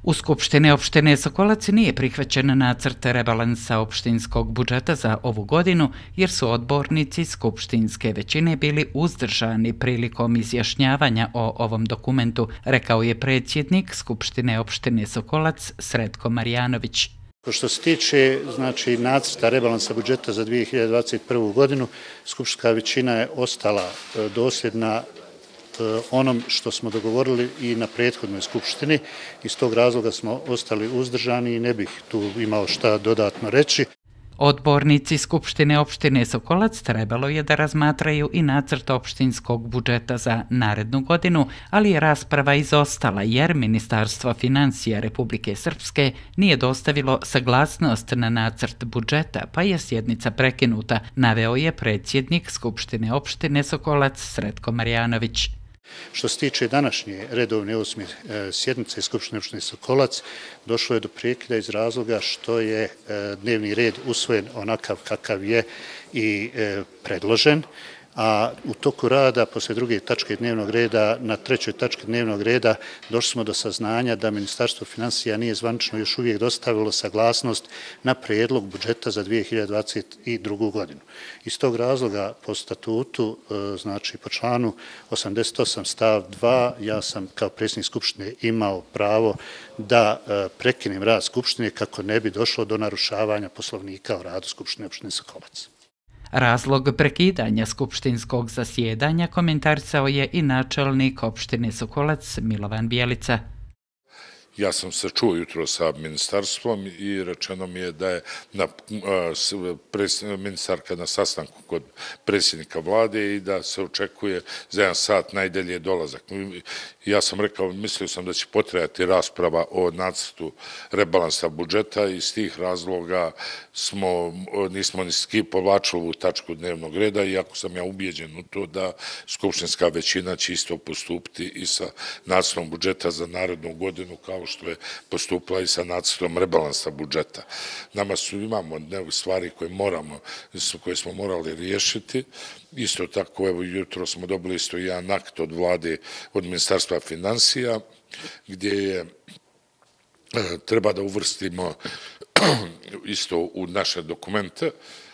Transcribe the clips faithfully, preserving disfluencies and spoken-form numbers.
U Skupštini opštine Sokolac nije prihvaćen nacrt rebalansa opštinskog budžeta za ovu godinu, jer su odbornici skupštinske većine bili uzdržani prilikom izjašnjavanja o ovom dokumentu, rekao je predsjednik Skupštine opštine Sokolac Sretko Marjanović. Što se tiče znači, nacrta rebalansa budžeta za dvije hiljade dvadeset prvu. godinu, skupštinska većina je ostala dosljedna onom što smo dogovorili i na prethodnoj skupštini. Iz tog razloga smo ostali uzdržani i ne bih tu imao šta dodatno reći. Odbornici Skupštine opštine Sokolac trebalo je da razmatraju i nacrt opštinskog budžeta za narednu godinu, ali je rasprava izostala jer Ministarstvo financija Republike Srpske nije dostavilo saglasnost na nacrt budžeta, pa je sjednica prekinuta, naveo je predsjednik Skupštine opštine Sokolac Sretko Marjanović. Što se tiče današnje redovne osme sjednice Skupštine opštine Sokolac, došlo je do prekida iz razloga što je dnevni red usvojen onakav kakav je i predložen, a u toku rada, posle druge tačke dnevnog reda, na trećoj tački dnevnog reda, došli smo do saznanja da Ministarstvo financija nije zvanično još uvijek dostavilo saglasnost na prijedlog budžeta za dvije hiljade dvadeset drugu. godinu. Iz tog razloga po statutu, znači po članu osamdeset osam stav dva, ja sam kao predsjednik Skupštine imao pravo da prekinem rad Skupštine kako ne bi došlo do narušavanja Poslovnika o radu Skupštine opštine Sokolac. Razlog prekidanja skupštinskog zasjedanja komentarisao je i načelnik opštine Sokolac Milovan Bjelica. Ja sam se čuo jutro sa ministarstvom i rečeno mi je da je na, ministarka na sastanku kod predsjednika vlade i da se očekuje za jedan sat najdalje dolazak. Ja sam rekao, mislio sam da će potrajati rasprava o nacrtu rebalansa budžeta i iz tih razloga smo, nismo ni ski povlačili ovu tačku dnevnog reda, iako sam ja ubijeđen u to da skupštinska većina će isto postupiti i sa nacrtom budžeta za narednu godinu kao što je postupila i sa nacrtom rebalansa budžeta. Nama su, imamo neke stvari koje moramo, koje smo morali riješiti. Isto tako, evo, jutro smo dobili isto jedan akt od vlade, od Ministarstva financija, gdje je treba da uvrstimo isto u naše dokumente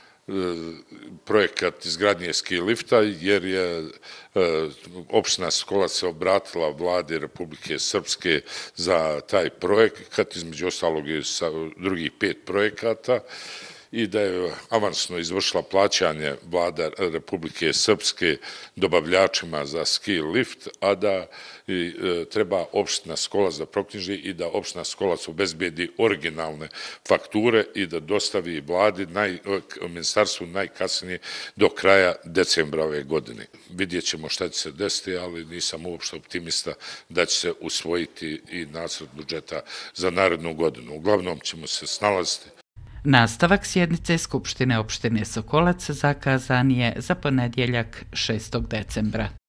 projekat izgradnje ski lifta, jer je opština Sokolac se obratila vladi Republike Srpske za taj projekat, između ostalog i sa drugih pet projekata, i da je avansno izvršila plaćanje vlada Republike Srpske dobavljačima za ski lift, a da treba opština Sokolac da proknjiži i da opština Sokolac obezbedi originalne fakture i da dostavi vladi, ministarstvu najkasnije do kraja decembra ove godine. Vidjet ćemo šta će se desiti, ali nisam uopšte optimista da će se usvojiti i nacrt budžeta za narednu godinu. Uglavnom ćemo se snalaziti. Nastavak sjednice Skupštine opštine Sokolac zakazan je za ponedjeljak šestog decembra.